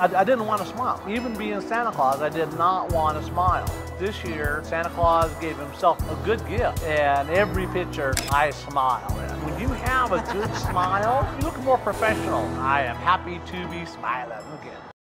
I didn't want to smile. Even being Santa Claus, I did not want to smile. This year, Santa Claus gave himself a good gift, and every picture I smile. When you have a good smile, you look more professional. I am happy to be smiling again.